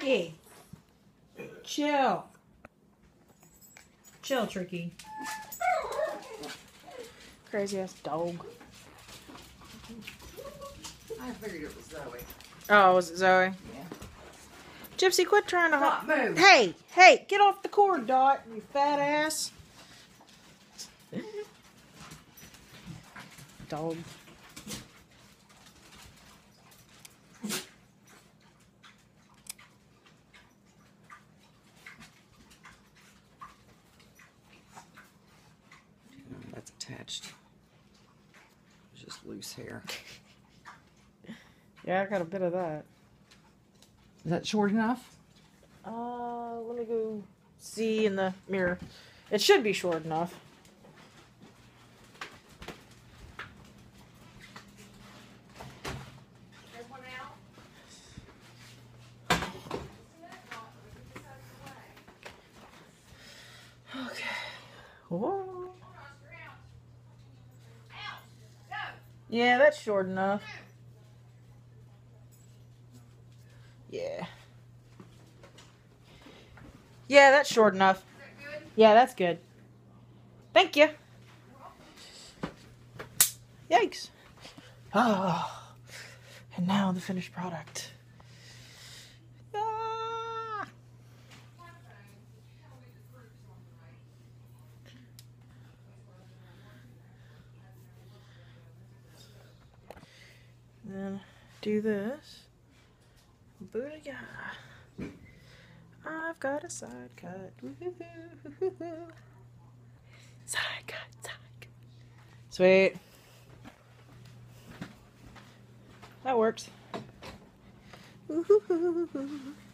Tricky. Chill. Chill, Tricky. Crazy ass dog. I figured it was Zoe. Oh, was it Zoe? Yeah. Gypsy, quit trying to... Dot, move. Hey, hey, get off the cord, Dot, you fat ass. Dog. That's attached. It's just loose hair. Yeah, I got a bit of that. Is that short enough? Let me go see in the mirror. It should be short enough. Okay. Whoa. Yeah, that's short enough. Yeah. Yeah, that's short enough. Is that good? Yeah, that's good. Thank you. Yikes. Oh. And now the finished product. Ah. Then do this. Booyah. I've got a side cut. Woo-hoo-hoo. Side cut, side cut. Sweet. That works. Woo-hoo-hoo.